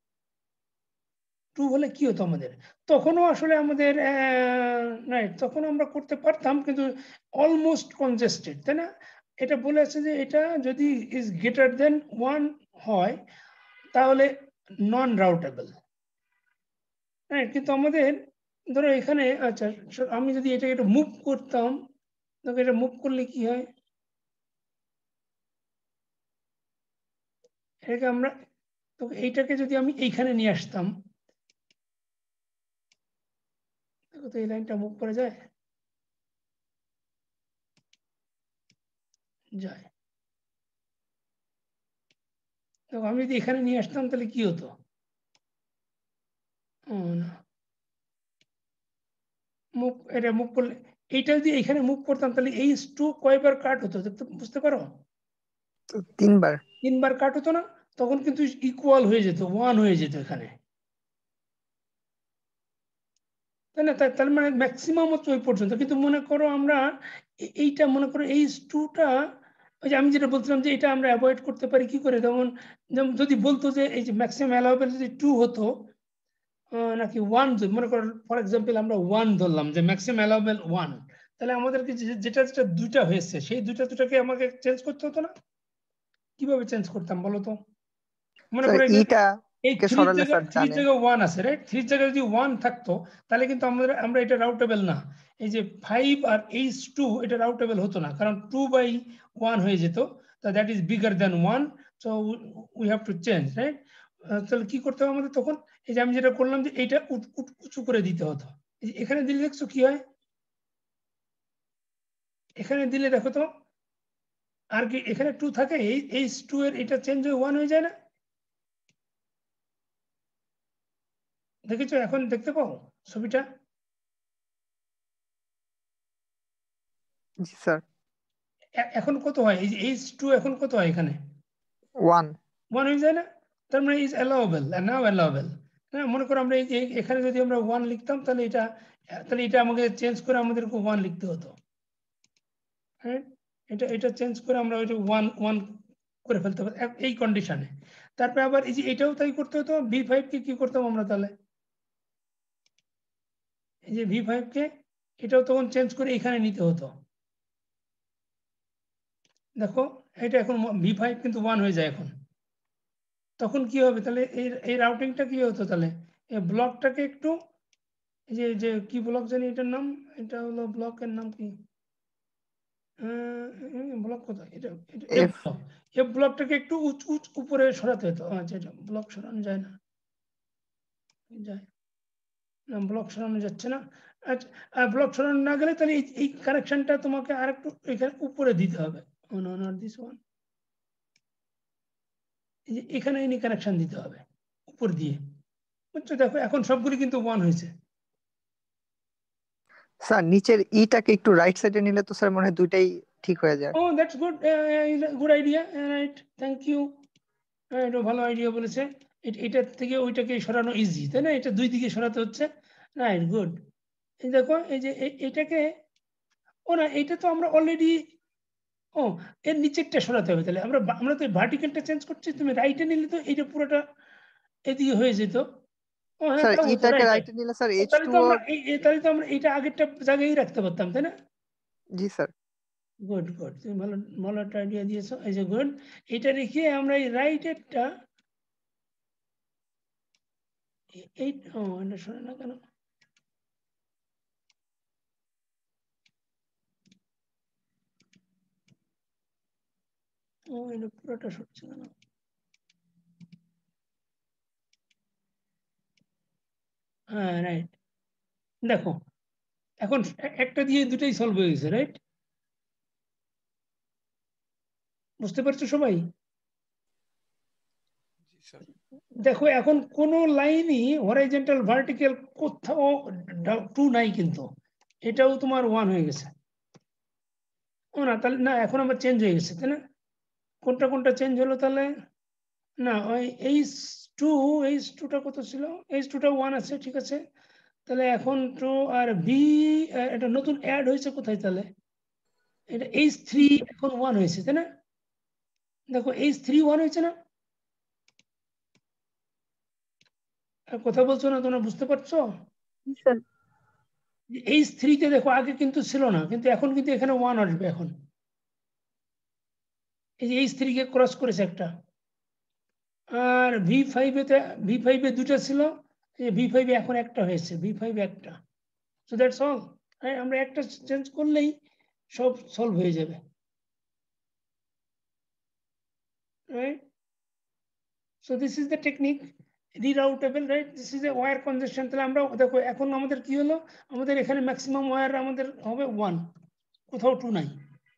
2 হলে কি হতো আমাদের, তখনও আসলে আমাদের রাইট, তখন আমরা করতে পারতাম, কিন্তু অলমোস্ট কনজেস্টেড, তাই না? এটা বলে আছে যে এটা যদি ইজ গ্রেটার দেন 1 হয় তাহলে নন রাউটেবল, রাইট? কিন্তু আমাদের ধরো এখানে, আচ্ছা আমি যদি এটা মুভ করতাম, দেখো এটা মুভ করলে কি হয়, এটাকে আমরা, তো এইটাকে যদি আমি এইখানে নিয়ে আসতাম, দেখো তো এই লাইনটা মুভ করা যায়, যায়। তো আমি যদি এখানে নিয়ে আসতাম তাহলে কি হতো, না মুভ, এটা মুভ করলে, এইটা যদি এখানে মুভ করতাম তাহলে H2 কয়বার কাট হতো বুঝতে পারো, 3বার 3বার কাট হতো না, তখন কিন্তু ইকুয়াল হয়ে যেত, 1 হয়ে যেত এখানে, তাই না? তাহলে মানে ম্যাক্সিমাম হচ্ছে ওই পর্যন্ত। কিন্তু মনে করো আমরা এইটা মনে করো H2টা, ওই যে আমি যেটা বলছিলাম যে এটা আমরা অ্যাভয়েড করতে পারি কি করে, যেমন যদি বলতো যে এই যে ম্যাক্সিমাম অ্যালাউয়েবল যদি 2 হতো, নাকি 1, মনে করো ফর এক্সাম্পল আমরা 1 ধরলাম যে ম্যাক্সিমাম অ্যালাউয়েবল 1, তাহলে আমাদেরকে যেটা দুইটা হয়েছে সেই দুটাকে আমাকে চেঞ্জ করতে হতো না? কিভাবে চেঞ্জ করতাম বলো তো? মনে স্যার করো ইটা এই কে 3 সরালে জায়গায় স্যার জানে 1 আছে, রাইট? 3 জায়গায় যদি 1 থাকতো তাহলে কিন্তু আমরা এটা রাউটেবল না, এই যে 5 আর H2 এটা রাউটেবল হতো না, কারণ 2/1 হয়ে যেত, তো that is bigger than 1, so we have to change, right? তাহলে কি করতে হবে আমাদের তখন, এই যে আমি যেটা করলাম যে এইটা উঁচু করে দিতে হতো, এখানে দিলে দেখছো কি হয়, এখানে দিলে দেখো তো, আর কি এখানে 2 থাকে, এই H2 এর এটা চেঞ্জ হয়ে 1 হয়ে যায় না, দেখেছো? এখন দেখতে পাও ছবিটা? জি স্যার এখন কত হয়, এই যে H2 এখন কত হয় এখানে, 1 1 হয়ে যায় না? তার মানে ইজ অ্যালাউয়েবল, নাও অ্যালাউয়েবল। হ্যাঁ, মনে করো আমরা এখানে যদি আমরা 1 লিখতাম তাহলে এটা আমাকে চেঞ্জ করে আমাদেরকে 1 লিখতে হতো, হ্যাঁ? এটা চেঞ্জ করে আমরা ওই যে 1 করে ফেলতে হবে এই কন্ডিশনে। তারপরে আবার এই যে এটাও তাই করতে হতো, B5 কে কি করতাম আমরা তাহলে, এই যে V5 কে এটাও তখন চেঞ্জ করে এখানে নিতে হতো। দেখো এটা এখন V5 কিন্তু 1 হয়ে যায় এখন। তখন কি হবে তাহলে এই রাউটিংটা কি হতো তাহলে এই ব্লকটাকে একটু এই যে কি ব্লক জানি এটার নাম, এটা হলো ব্লকের নাম কি, ব্লক কোথায়, এটা এফ ব্লকটাকে একটু উপরে সরাতে হতো। আচ্ছা এটা ব্লক সরানো যায় না, ব্লক সরানো যাচ্ছে না। আচ্ছা ব্লক সরানো না গেলে তাহলে এই কানেকশনটা তোমাকে আরেকটু এখানে উপরে দিতে হবে। নট দিস ওয়ান, এখানে এনে কানেকশন দিতে হবে উপর দিয়ে, বুঝছো? দেখো এখন সবগুলি কিন্তু 1 হয়েছে। স্যার নিচের ইটাকে একটু রাইট সাইডে নিলে তো স্যার মনে হয় দুইটাই ঠিক হয়ে যায়। Oh, that's good. Good idea. Right. Thank you. এটা ভালো আইডিয়া বলেছে। এটার থেকে ওইটাকে সরানো ইজি, তাই না? এটা দুই দিকে সরাতে হচ্ছে। Right, good. এই দেখো এই যে এটাকে, ও না এটা তো আমরা অলরেডি, ও এর নিচেরটা সরাতে হবে। তাহলে আমরা তো ভার্টিক্যালটা চেঞ্জ করছি, তুমি রাইটে নিলে তো এটা পুরোটা এদিকে হয়ে যেত। ও হ্যাঁ, স্যার তাও হতো, ইটাকে রাইট। রাইটে নিলে স্যার তাহলে তো H2O। আমরা তাহলে তো আমরা এটা আগেরটা জায়গায় রাখতে পারতাম, তাই না? জি স্যার। গুড গুড, তুমি ভালো একটা আইডিয়া দিয়েছো। এই যে গুড, এটা রেখে আমরা এই রাইটেরটা এটা শোনে না কেন? এটা পুরোটা সরছে কেন? হ্যাঁ রাইট, দেখো এখন একটা দিয়ে দুটাই সলভ হয়ে গেছে, রাইট? বুঝতে পারছো সবাই? দেখো এখন কোন লাইনই হরাইজন্টাল ভার্টিক্যাল কোথাও 2 নাই, কিন্তু এটাও তোমার 1 হয়ে গেছে। ও না তাহলে না, এখন আবার চেঞ্জ হয়ে গেছে, তাই না? কোনটা চেঞ্জ হলো তাহলে? না ওই H2টা কত ছিল? H2টা 1 আছে, ঠিক আছে। তাহলে এখন 2 আর বি এটা নতুন অ্যাড হয়েছে কোথায় তাহলে? এটা H3 এখন 1 হয়েছে, তাই না? দেখো H3 1 হয়েছে না? কথা বলছো না তোমরা, বুঝতে পারছো? H3 তে দেখো আগে কিন্তু ছিল না, কিন্তু এখন কিন্তু এখানে 1 আসবে এখন। এই যে H3 কে ক্রস করেছে একটা। আর V5 এ দুটো ছিল, এই V5 এ এখন একটা হয়েছে, V5 একটা। So that's all. আমরা একটা চেঞ্জ করলেই সব সলভ হয়ে যাবে, right? So this is the technique, reroutable, right? This is a wire congestion. তাহলে আমরা দেখো এখন আমাদের কি হলো, আমাদের এখানে ম্যাক্সিমাম ওয়্যার আমাদের হবে 1, কোথাও 2 নাই,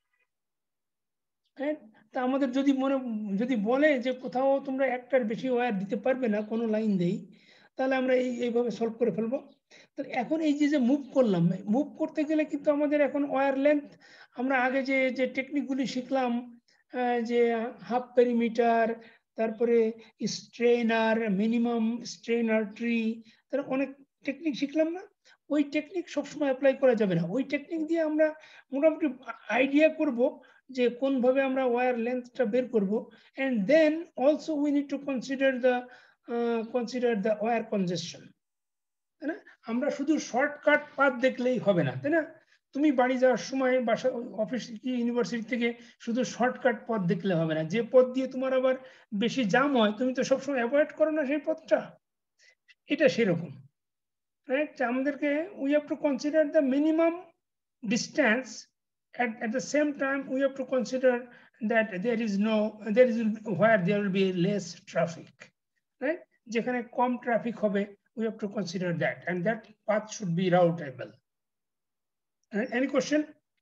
রাইট? তা আমাদের যদি বলে যে কোথাও তোমরা একটার বেশি ওয়্যার দিতে পারবে না কোনো লাইন দেই, তাহলে আমরা এইভাবে সলভ করে ফেলবো। তো এখন এই যে মুভ করলাম, মুভ করতে গেলে কিন্তু আমাদের এখন ওয়্যার লেন্থ, আমরা আগে যে টেকনিকগুলি শিখলাম, যে হাফ পেরিমিটার, তারপরে স্ট্রেনার, মিনিমাম স্ট্রেনার ট্রি, তার অনেক টেকনিক শিখলাম না? ওই টেকনিক সবসময় অ্যাপ্লাই করা যাবে না। ওই টেকনিক দিয়ে আমরা মোটামুটি আইডিয়া করব যে কোনভাবে আমরা ওয়্যার লেন্থটা বের করব। And then also we need to consider the wire congestion, তাই না? আমরা শুধু শর্টকাট পাথ দেখলেই হবে না, তাই না? তুমি বাড়ি যাওয়ার সময় বাসা, অফিস কি ইউনিভার্সিটি থেকে শুধু শর্টকাট পথ দেখলে হবে না। যে পথ দিয়ে তোমার আবার বেশি জাম হয়, তুমি তো সবসময় অ্যাভয়েড করো না সেই পথটা। এটা সেরকম, রাইট? আমাদেরকে we have to consider the minimum distance, at the same time we have to consider that there is where there will be less traffic, right? যেখানে কম ট্রাফিক হবে, we have to consider that, and that path should be routable. Any question?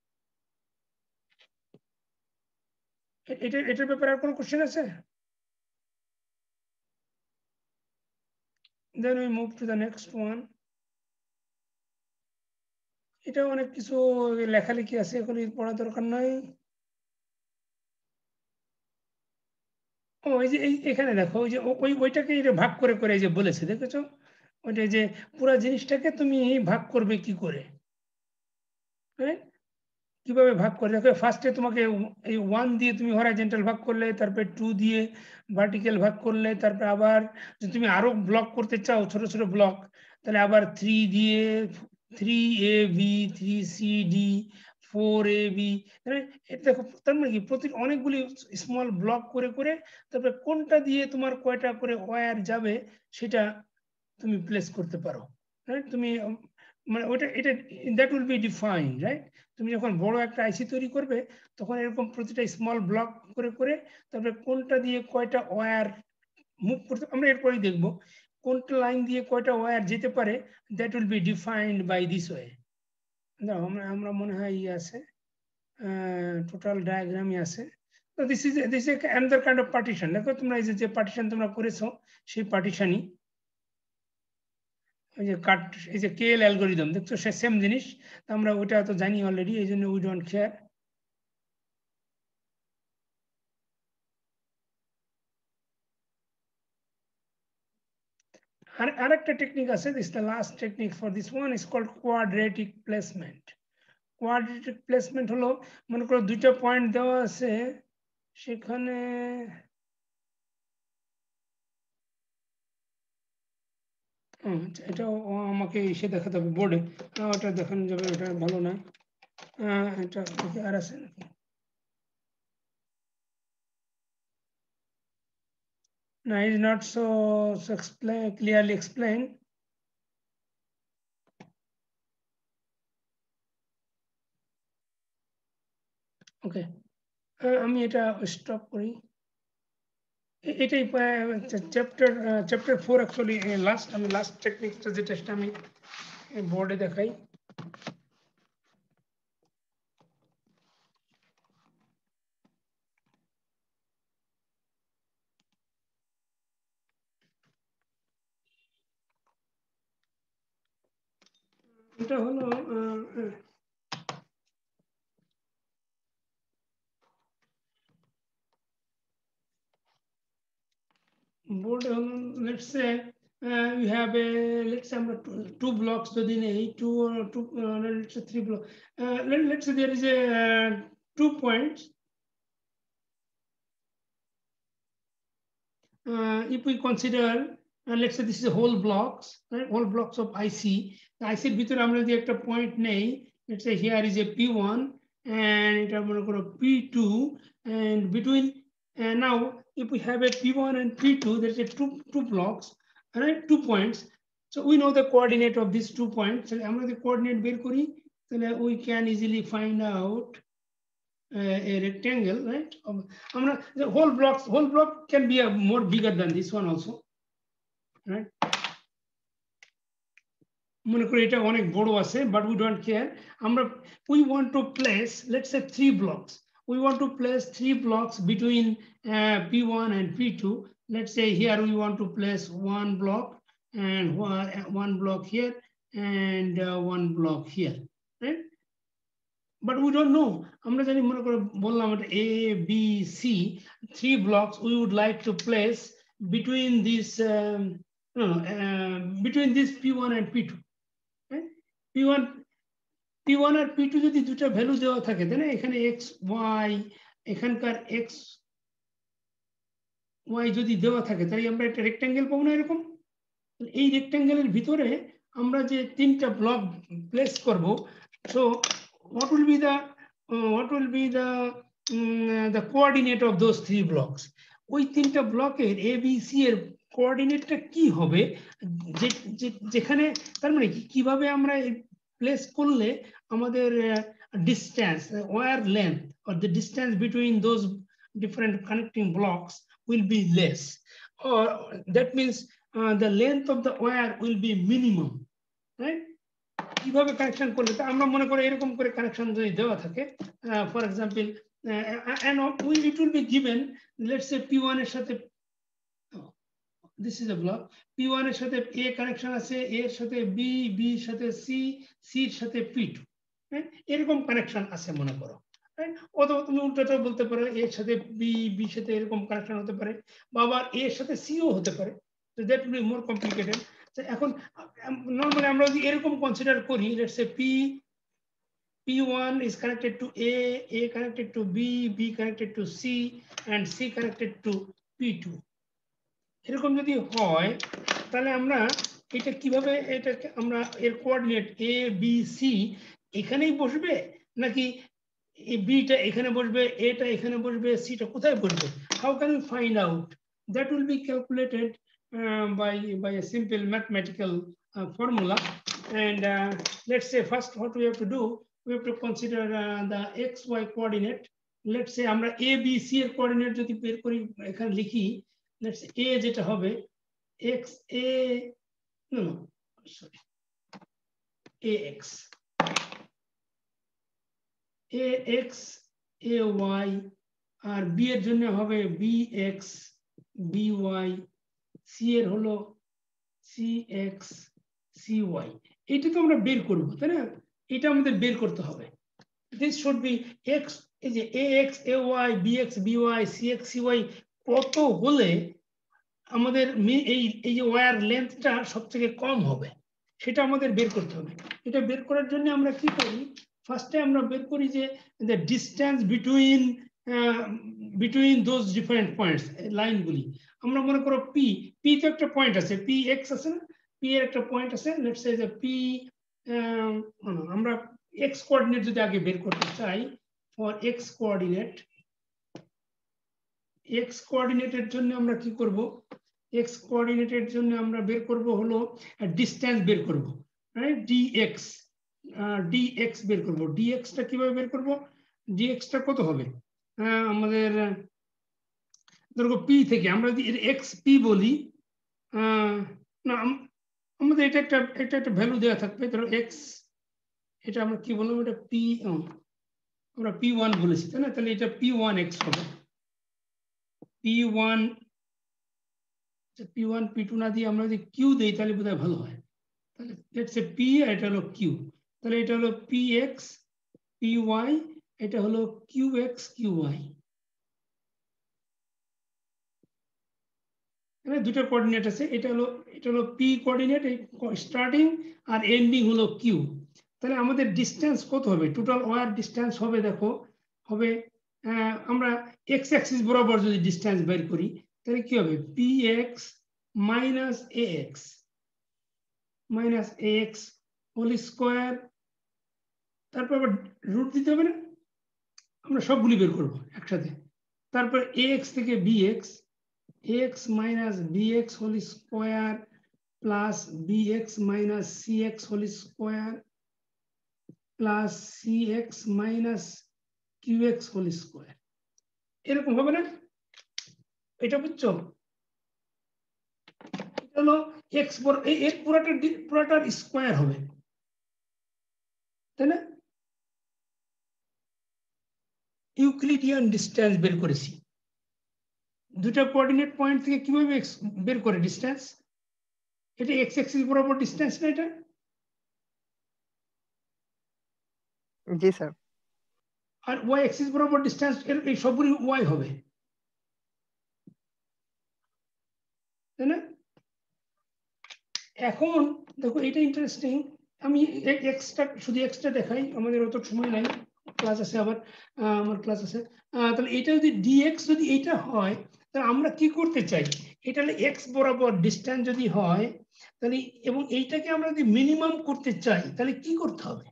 এটার ব্যাপারে আর কোনো কোশ্চেন আছে? Then we move to the next one. এটা অনেক কিছু লেখালেখি আছে, এখন পড়া দরকার নাই। ওই যে এখানে দেখো, ওই যে ওইটাকে ভাগ করে করে যে বলেছে, দেখেছো? ওইটা যে পুরো জিনিসটাকে তুমি ভাগ করবে কি করে, কিভাবে ভাগ করে? দেখো ফার্স্টে তোমাকে এই 1 দিয়ে তুমি হরাইজন্টাল ভাগ করলে, তারপরে 2 দিয়ে ভার্টিক্যাল ভাগ করলে, তারপরে আবার যদি তুমি আরো ব্লক করতে চাও ছোট ছোট ব্লক, তাহলে আবার 3 দিয়ে 3AB 3CD 4AB দেখো তার মানে কি প্রতি অনেকগুলি স্মল ব্লক করে করে তারপরে কোনটা দিয়ে তোমার কয়টা করে ওয়্যার যাবে সেটা তুমি প্লেস করতে পারো, রাইট? তুমি মানে ওটা এটা that will be defined, right? তুমি যখন বড় একটা আইসি তৈরি করবে তখন এরকম প্রতিটা স্মল ব্লক করে করে তারপরে কোনটা দিয়ে কয়টা ওয়্যার মুভ করতে, আমরা এরপরেই দেখবো কোনটা লাইন দিয়ে কয়টা ওয়্যার যেতে পারে, that will be defined by this way. আমরা মনে হয় ইয়ে আছে টোটাল ডায়াগ্রামই আছে। তো this is another kind of partition. দেখো তোমরা এই যে পার্টিশন তোমরা করেছো সেই পার্টিশনই এই যে কাট এই যে কেএল অ্যালগরিদম দেখছো সে সেম জিনিস, আমরা ওটা তো জানি অলরেডি, এই জন্য উই ডোন্ট কেয়ার। আরেকটা টেকনিক আছে, this the last technique for this one is called quadratic placement. Quadratic placement হলো মনে করো দুইটা পয়েন্ট দেওয়া আছে সেখানে এটা আমাকে এসে দেখাতে হবে বোর্ডে, ওটা দেখানো যাবে, ওটা ভালো না। এটা আর আছে নাকি? No, it's not so clearly explained. Okay, আমি এটা স্টপ করি। এটাই চ্যাপ্টার 4 অ্যাকচুয়ালি লাস্ট, আমি লাস্ট টেকনিকটা যেটা সেটা আমি বোর্ডে দেখাই। এটা হলো board, let's say we have a, let's say two blocks within a two or two, let's say 3 blocks. Let's say there is a 2 points. If we consider, let's say this is a whole blocks, right? Whole blocks of IC. The IC ভিতরে আমরা যদি একটা point নেই, let's say here is a P1 and এটা মনে করো P2, and between now if we have a P1 and P2, there's a two blocks, right? 2 points. So we know the coordinate of these 2 points. So আমরা যদি coordinate বের করি তাহলে we can easily find out a rectangle, right? The whole block can be more bigger than this one also, right? মনে করি এটা অনেক বড় আছে, but we don't care. We want to place, let's say 3 blocks. We want to place 3 blocks between P1 and P2. Let's say here we want to place 1 block and 1 block here and 1 block here, right? But we don't know. আমরা জানি মনে করে বললাম এটা A, B, C, 3 blocks we would like to place between this between this P1 and P2. Right? P1 R P2 যদি দুটো ভ্যালু দেওয়া থাকে তাহলে এখানে x y এখানকার x y যদি দেওয়া থাকে তাহলে আমরা একটা রেক্ট্যাঙ্গেল পাবো না এরকম। এই রেক্ট্যাঙ্গেলের ভিতরে আমরা যে 3টা ব্লক প্লেস করব, so what will be the coordinate of those 3 blocks? ওই 3টা ব্লকের A B C এর কোঅর্ডিনেটটা কি হবে, যেখানে তার মানে কিভাবে আমরা প্লেস করলে আমাদের distance, wire length or the distance between those different connecting blocks will be less, or that means the length of the wire will be minimum, right? কিভাবে কানেকশন করলে আমরা মনে করি এরকম করে কানেকশন যদি দেওয়া থাকে, for example and it will be given, let's say P1 এর সাথে this is a block, P1 এর সাথে A কানেকশন আছে, A এর সাথে B, B এর সাথে C, C এর সাথে P2, রাইট? এরকম কানেকশন আছে মনে করো, রাইট? অথবা তুমি উল্টোটাও বলতে পারো A এর সাথে B, B এর সাথে এরকম কানেকশন হতে পারে, বা আবার A এর সাথে C ও হতে পারে, so that will be more complicated. এখন নরমালি আমরা যদি এরকম কনসিডার করি, let's say P1 is connected to A connected to B, B connected to C, and C connected to P2. এরকম যদি হয় তাহলে আমরা এটা কিভাবে এটাকে আমরা এর কোঅর্ডিনেট এ বি সি এখানেই বসবে নাকি এই বিটা এখানে বসবে এটা এখানে বসবে সিটা কোথায় বসবে? How can we find out? That will be calculated by a simple mathematical formula. And let's say first what we have to do, we have to consider the xy coordinate. Let's say আমরা a b c এর কোঅর্ডিনেট যদি বের করি এখানে লিখি, let's say a যেটা হবে x a no sorry ax ay R b এর জন্য হবে bx by c এর হলো cx cy। এটা তো আমরা বের করব তাই না? এটা আমাদের বের করতে হবে। This should be x is ax ay bx by cx cy কত হলে আমাদের এই যে ওয়্যার লেন্থটা সবথেকে কম হবে সেটা আমাদের বের করতে হবে। এটা বের করার জন্য আমরা কি করি? ফার্স্টে আমরা বের করি যে the distance between those different points লাইনগুলি। আমরা মনে করো p তো একটা পয়েন্ট আছে, px আছে না, p এর একটা পয়েন্ট আছে, লেটস সে যে p আমরা x কোঅর্ডিনেট যদি আগে বের করতে চাই, ফর x কোঅর্ডিনেটের জন্য আমরা কি করব? x কোঅর্ডিনেটের জন্য আমরা বের করব হলো ডিসটেন্স বের করব, রাইট? dx বের করব। dx টা কিভাবে বের করব? dx টা কত হবে? আমাদের ধরো p থেকে আমরা যদি xp বলি, না আমাদের এটা একটা ভ্যালু দেওয়া থাকবে, ধরো x, এটা আমরা কি বলবো? এটা p, আমরা p1 বলেছি তাই না? তাহলে এটা p1x হবে। p1 p2 না দিয়ে আমরা যদি q দেই তাহলে বোধহয় ভালো হয়। তাহলে লেটস সে p, এটা হলো q, তাহলে এটা হলো px py, এটা হলো qx qy। দুটো কোঅর্ডিনেট আছে, এটা হলো p কোঅর্ডিনেট স্টার্টিং আর এন্ডিং হলো q। তাহলে আমাদের ডিসটেন্স কত হবে? টোটাল ওয়্যার ডিসটেন্স হবে, দেখো হবে আমরা x অ্যাক্সিস বরাবর যদি ডিসটেন্স বের করি তাহলে কি হবে? px ax হোল স্কয়ার, তারপর আবার রুট দিতে হবে না, আমরা সবগুলি বের করব একসাথে। তারপর ax থেকে bx, ax minus bx whole square plus bx minus cx whole square plus cx minus qx whole square। এরকম হবে না? এটা বুঝছো? এটা হলো x এর পুরোটার স্কয়ার হবে তাই না? ইউক্লিডিয়ান ডিসটেন্স বের করেছি দুটো কোঅর্ডিনেট পয়েন্ট থেকে। কিভাবে বের করে ডিসটেন্স? এটা x অ্যাক্সিস বরাবর ডিসটেন্স না এটা? জি স্যার। আর y অ্যাক্সিস বরাবর ডিসটেন্স এই সবগুলি y হবে তাই না? এখন দেখো এটা ইন্টারেস্টিং, আমি শুধু এক্সট্রা দেখাই, আমাদের অত সময় নাই, ক্লাস আছে আবার, আমার ক্লাস আছে। তাহলে এটা যদি dx যদি এটা হয় তাহলে আমরা কি করতে চাই? এটা হলে x বরাবর ডিসটেন্স যদি হয় তাহলে, এবং এইটাকে আমরা যদি মিনিমাম করতে চাই তাহলে কি করতে হবে?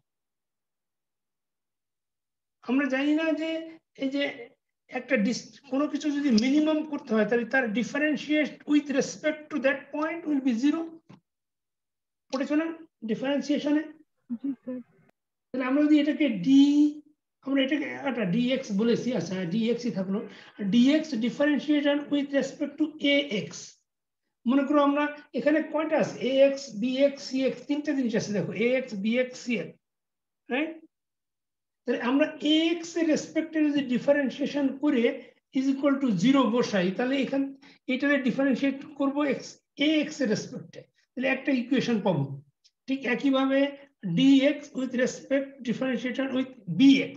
আমরা জানি না যে এই যে একটা কোনো কিছু যদি মিনিমাম করতে হয় তাহলে তার differentiate with respect to that point will be 0। পড়েছো না ডিফারেন্সিয়েশনে? তাহলে আমরা যদি এটাকে আমরা এটাকে একটা dx বলেছি, আচ্ছা dx ই থাকলো, dx differentiation with respect to ax। মনে করো আমরা এখানে কয়টা আছে? ax bx cx, তিনটা জিনিস আছে দেখো, ax bx cx, রাইট? তাহলে আমরা ax এর রেসপেক্টে যদি ডিফারেন্সিয়েশন করে ইজ ইকুয়াল টু 0 বসাই তাহলে এখানে এটারে ডিফারেন্সিয়েট করব ax এর রেসপেক্টে, তাহলে একটা ইকুয়েশন পাবো। ঠিক একইভাবে dx with respect differentiation with bx,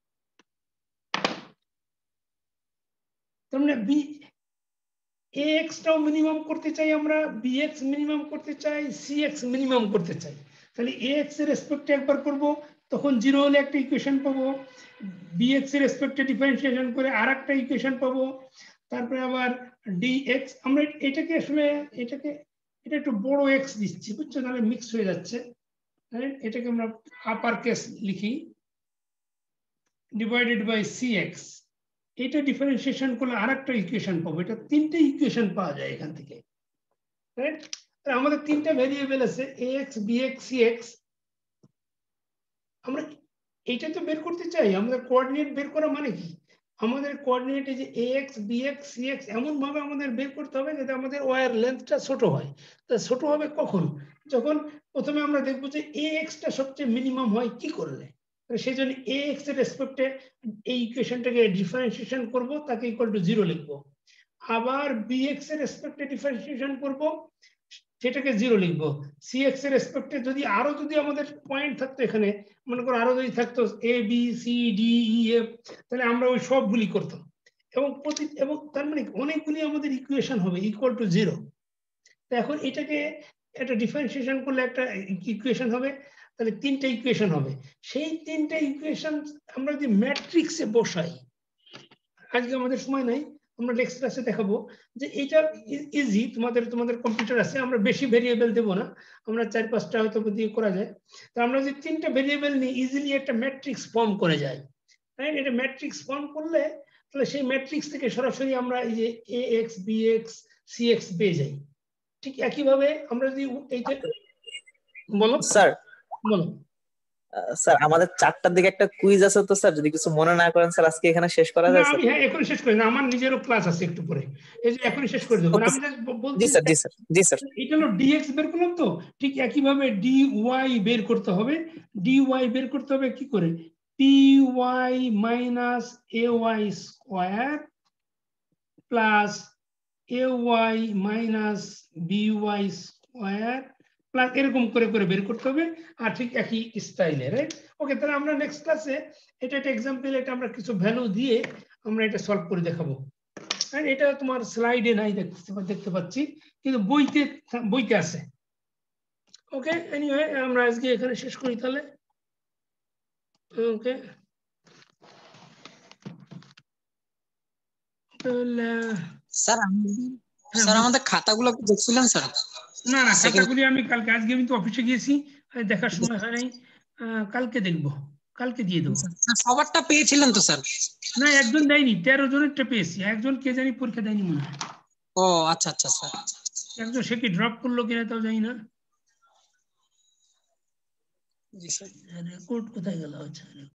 তার মানে ax টাও মিনিমাম করতে চাই আমরা, bx মিনিমাম করতে চাই, cx মিনিমাম করতে চাই। তাহলে ax এর রেসপেক্টে একবার করব, তখন 0 হলে একটা ইকুয়েশন পাবো, bx এর রেসপেক্টে ডিফারেন্সিয়েশন করে আরেকটা ইকুয়েশন পাবো, তারপরে আবার dx, আমরা এটাকে আসলে এটাকে এটা একটু বড় এক্স দিচ্ছি, বুঝছো, তাহলে মিক্স হয়ে যাচ্ছে। এটাকে আমরা আপার কেস লিখি, ডিভাইডেড বাই cx। এটা ডিফারেন্সিয়েশন করলে আরেকটা ইকুয়েশন পাবো। এটা তিনটে ইকুয়েশন পাওয়া যায় এখান থেকে, রাইট? আমাদের তিনটা ভেরিয়েবল আছে, ax bx cx। আমরা এইটা তো বের করতে চাই। আমাদের কোঅর্ডিনেট বের করা মানে কি, আমাদের কোঅর্ডিনেট এই যে ax bx cx এমন ভাবে আমাদের বের করতে হবে যাতে আমাদের ওয়্যার লেন্থটা ছোট হয়। তা ছোট হবে কখন? যখন প্রথমে আমরা দেখবো যে ax টা সবচেয়ে মিনিমাম হয় কি করলে। সেই জন্য ax এর রেসপেক্টে এই ইকুয়েশনটাকে ডিফারেন্সিয়েশন করব, তাকে ইকুয়াল টু 0 লিখবো। আবার bx এর রেসপেক্টে ডিফারেন্সিয়েশন করব, সেটাকে 0 লিখবো। cx এর রেসপেক্টে যদি আরো যদি আমাদের পয়েন্ট থাকতো, এখানে মনে করো আরো যদি থাকতো a b c d e f, তাহলে আমরা ওই সবগুলি করতাম। এবং তার মানে অনেকগুলি আমাদের ইকুয়েশন হবে ইকুয়াল টু 0। তো এখন এটাকে একটা ডিফারেন্সিয়েশন করলে একটা ইকুয়েশন হবে, তাহলে তিনটা ইকুয়েশন হবে। সেই তিনটা ইকুয়েশন আমরা যদি ম্যাট্রিক্সে বসাই, আজকে আমাদের সময় নাই, আমরা নেক্সট ক্লাসে দেখাবো যে এটা ইজি। তোমাদের কম্পিউটার আছে, আমরা বেশি ভেরিয়েবল দেব না, আমরা 4-5টা হয়তো দিয়ে করা যায়। তো আমরা যদি তিনটা ভেরিয়েবল নিয়ে ইজিলি একটা ম্যাট্রিক্স ফর্ম করে যাই, রাইট? এটা ম্যাট্রিক্স ফর্ম করলে তাহলে সেই ম্যাট্রিক্স থেকে সরাসরি আমরা এই যে ax bx cx পেয়ে যাই। ঠিক একইভাবে আমরা যদি এইটা বলো স্যার। বলো স্যার আমাদের 4টার দিকে একটা কুইজ আছে, তো স্যার যদি কিছু মনে না করেন স্যার আজকে এখানে শেষ করা না, যায় আমি স্যার? হ্যাঁ এখনই শেষ করি না, আমার নিজেরও ক্লাস আছে একটু পরে, এই যে এখনই শেষ করে দেবো। Okay, আমি just বলছি জি স্যার, জি স্যার, জি স্যার। এটা হলো dx বের করলাম, তো ঠিক একইভাবে dy বের করতে হবে। dy বের করতে হবে কি করে, py minus ay square plus ay minus by square plus, এরকম করে করে বের করতে হবে। আর ঠিক একই স্টাইলে, রাইট? ওকে, তাহলে আমরা নেক্সট ক্লাসে এটা একটা এক্সাম্পল, এটা আমরা কিছু ভ্যালু দিয়ে আমরা এটা সলভ করে দেখাবো। আর এটা তোমার স্লাইডে নাই দেখতে পাচ্ছি, কিন্তু বইতে আছে। ওকে, এনিওয়ে আমরা আজকে এখানে শেষ করি তাহলে। ওকে, তাহলে স্যার স্যার আমাদের খাতাগুলো কি দেখছিলেন স্যার? না না, Second- খাতাগুলি আমি কালকে, আজকে আমি তো অফিসে গিয়েছি, দেখার সময় হয় নাই। কালকে দেখবো, কালকে দিয়ে দেবো। স্যার সবারটা পেয়েছিলেন তো স্যার? না, একজন দেয়নি, 13 জনেরটা পেয়েছি, একজন কে জানি পরীক্ষা দেয়নি মনে হয়। ও আচ্ছা আচ্ছা স্যার। একজন সে কি ড্রপ করলো কিনা তাও জানি না। জি স্যার। রেকর্ড কোথায় গেল? আচ্ছা।